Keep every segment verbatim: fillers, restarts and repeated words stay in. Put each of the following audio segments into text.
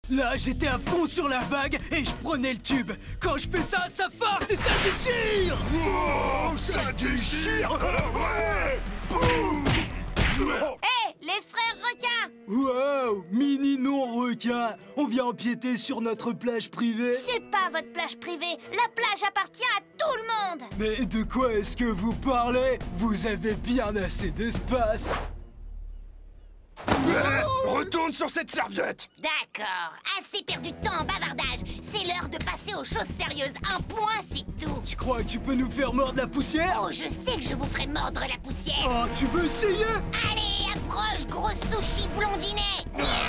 Là, j'étais à fond sur la vague et je prenais le tube. Quand je fais ça, ça farte et ça déchire. Oh, ça déchire. Ouais. Boum. Hé, hey, les frères requins! Wow, mini non-requin. On vient empiéter sur notre plage privée. C'est pas votre plage privée. La plage appartient à tout le monde. Mais de quoi est-ce que vous parlez? Vous avez bien assez d'espace. Ouais, retourne sur cette serviette. D'accord, assez perdu de temps en bavardage. C'est l'heure de passer aux choses sérieuses. Un point, c'est tout. Tu crois que tu peux nous faire mordre la poussière? Oh, je sais que je vous ferai mordre la poussière. Oh, tu veux essayer? Allez, approche, gros sushi blondinet.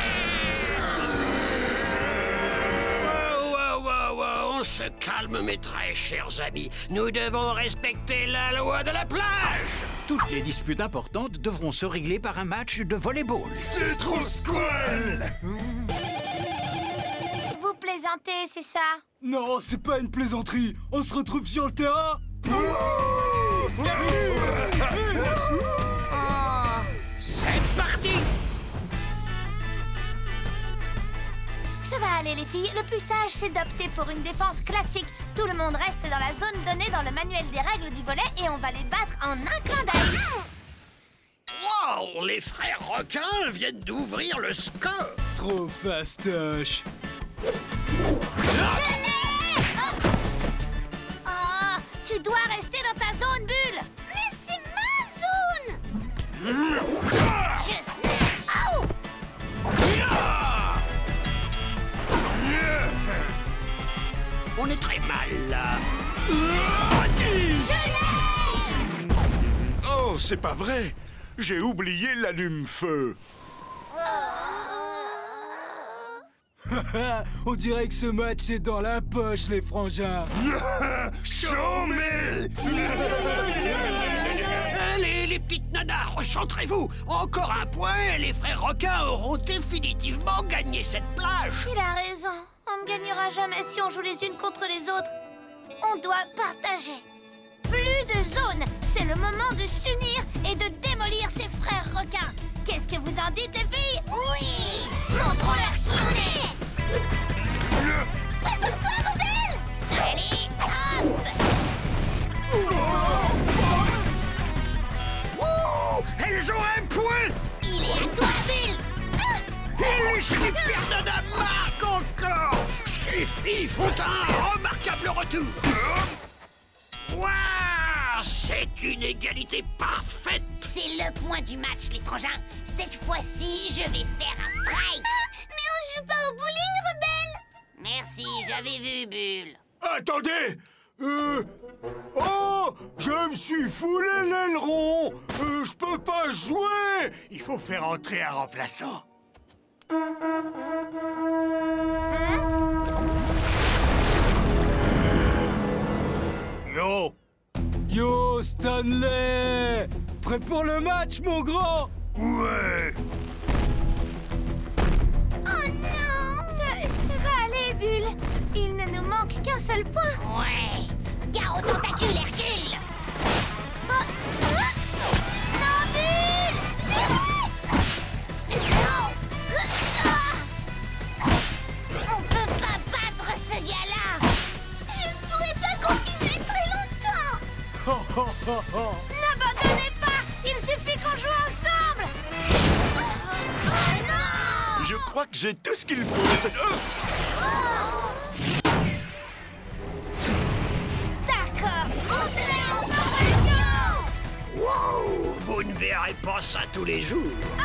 Wow, wow, wow, wow, on se calme, mes très chers amis. Nous devons respecter la loi de la plage. Toutes les disputes importantes devront se régler par un match de volleyball. C'est trop squal. Vous plaisantez, c'est ça? Non, c'est pas une plaisanterie. On se retrouve sur le terrain. Oh. C'est parti. Ça va aller, les filles. Le plus sage, c'est d'opter pour une défense classique. Tout le monde reste dans la zone donnée dans le manuel des règles du volley et on va les battre en un clin d'œil. Wow, les frères requins viennent d'ouvrir le score. Trop fastoche. Oh, tu dois rester dans ta zone, Bulle. Mais c'est ma zone. Je smash. Oh. On est très mal là. Je l'ai. Oh, c'est pas vrai. J'ai oublié l'allume-feu. On dirait que ce match est dans la poche, les frangins. Chômé. Allez, les petites nanas, recentrez-vous. Encore un point et les frères requins auront définitivement gagné cette plage. Il a raison. On ne gagnera jamais si on joue les unes contre les autres. On doit partager. Plus de zones. C'est le moment de s'unir et de démolir ces frères requins. Qu'est-ce que vous en dites, les filles? Oui. Montrons-leur qui on est. Prépare-toi, rebelle. Allez, hop. Oh, elles ont un point. Il est à toi, Bulle. Et les super nanas marquent encore. Ces filles font un remarquable retour. Waouh, c'est une égalité parfaite. C'est le point du match, les frangins. Cette fois-ci, je vais faire un strike. Ah, mais on joue pas au bowling, rebelle. Merci, j'avais vu, Bulle. Attendez. Euh... Oh, je me suis foulé l'aileron. Euh, je peux pas jouer. Il faut faire entrer un remplaçant. Hein? Non. Yo, Stanley! Prêt pour le match, mon grand? Ouais. Oh non! Ça, ça va aller, Bulle. Il ne nous manque qu'un seul point. Ouais. Gare au tentacule, Hercule. Oh, oh. Non, Bulle! J'arrête! Non! Ah. On peut pas battre ce gars-là. Je ne pourrai pas continuer très longtemps. Oh, oh, oh, oh. N'abandonnez pas! Il suffit qu'on joue ensemble! Oh, oh non! Je crois que j'ai tout ce qu'il faut. C'est- Oh. D'accord, on se met en formation! Wow, vous ne verrez pas ça tous les jours.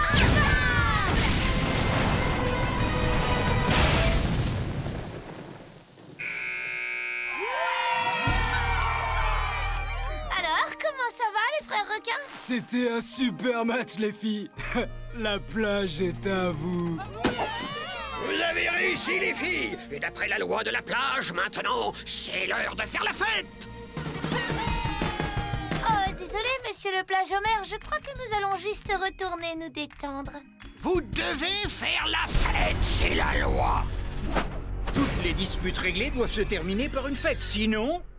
Alors, comment ça va, les frères requins? C'était un super match, les filles. La plage est à vous. Vous avez réussi, les filles. Et d'après la loi de la plage, maintenant, c'est l'heure de faire la fête. Oh, désolé, monsieur le plagomère, je crois que nous allons juste retourner nous détendre. Vous devez faire la fête, c'est la loi. Toutes les disputes réglées doivent se terminer par une fête, sinon...